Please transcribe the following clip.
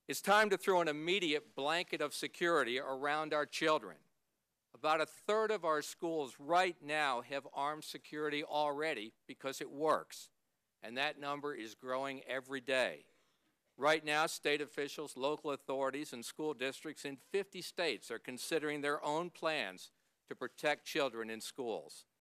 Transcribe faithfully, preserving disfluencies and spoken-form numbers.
It's time to throw an immediate blanket of security around our children. About a third of our schools right now have armed security already because it works, and that number is growing every day. Right now, state officials, local authorities, and school districts in fifty states are considering their own plans to protect children in schools.